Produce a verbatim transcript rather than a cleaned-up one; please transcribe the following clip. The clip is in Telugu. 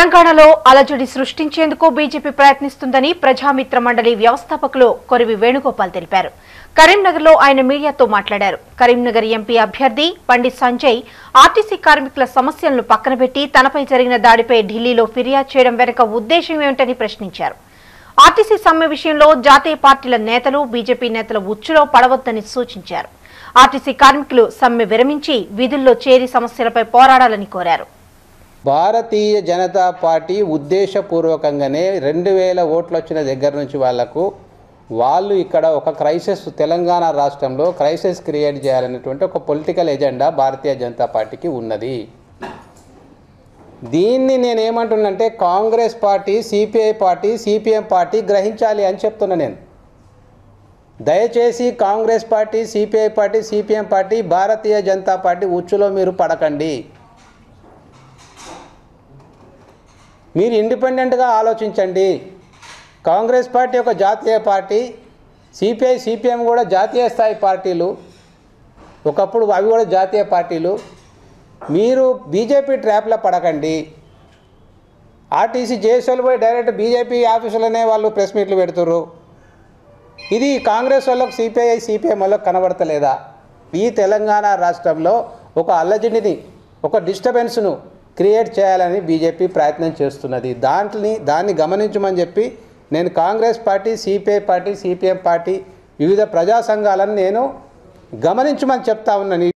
తెలంగాణలో అలజడి సృష్టించేందుకు బీజేపీ ప్రయత్నిస్తుందని ప్రజామిత్ర మండలి వ్యవస్థాపకులు కొరివి వేణుగోపాల్ తెలిపారు. కరీంనగర్లో ఆయన మీడియాతో మాట్లాడారు. కరీంనగర్ ఎంపీ అభ్యర్థి పండిట్ సంజయ్ ఆర్టీసీ కార్మికుల సమస్యలను పక్కనబెట్టి తనపై జరిగిన దాడిపై ఢిల్లీలో ఫిర్యాదు చేయడం వెనుక ఉద్దేశం ఏమిటని ప్రశ్నించారు. ఆర్టీసీ సమ్మె విషయంలో జాతీయ పార్టీల నేతలు బీజేపీ నేతల ఉచ్చులో పడవద్దని సూచించారు. ఆర్టీసీ కార్మికులు సమ్మె విరమించి విధుల్లో చేరి సమస్యలపై పోరాడాలని కోరారు. భారతీయ జనతా పార్టీ ఉద్దేశపూర్వకంగానే రెండు వేల ఓట్లు వచ్చిన దగ్గర నుంచి వాళ్లకు వాళ్ళు ఇక్కడ ఒక క్రైసిస్ తెలంగాణ రాష్ట్రంలో క్రైసిస్ క్రియేట్ చేయాలనేటువంటి ఒక పొలిటికల్ ఎజెండా భారతీయ జనతా పార్టీకి ఉన్నది. దీన్ని నేను ఏమంటున్నానంటే Congress party, CPI party, CPM party గ్రహించాలి అని చెప్తున్నా. నేను దయచేసి Congress party, CPI party, CPM party, Bharatiya Janata party ఉచ్చులో మీరు పడకండి. మీరు ఇండిపెండెంట్గా ఆలోచించండి. కాంగ్రెస్ పార్టీ ఒక జాతీయ పార్టీ, సిపిఐ, సిపిఎం కూడా జాతీయ స్థాయి పార్టీలు, ఒకప్పుడు అవి కూడా జాతీయ పార్టీలు. మీరు బీజేపీ ట్రాప్లో పడకండి. RTC J S direct BJP ఆఫీసులోనే వాళ్ళు ప్రెస్ మీట్లు పెడుతుర్రు. ఇది కాంగ్రెస్ వాళ్ళకు, సిపిఐ, సిపిఎం వాళ్ళకు కనబడతలేదా? ఈ తెలంగాణ రాష్ట్రంలో ఒక అల్లజడిని, ఒక డిస్టర్బెన్స్ను క్రియేట్ చేయాలని బీజేపీ ప్రయత్నం చేస్తున్నది. దాంట్ని దాన్ని గమనించమని చెప్పి నేను Congress party, CPI party, CPM party, వివిధ ప్రజా సంఘాలను నేను గమనించమని చెప్తా ఉన్నాను.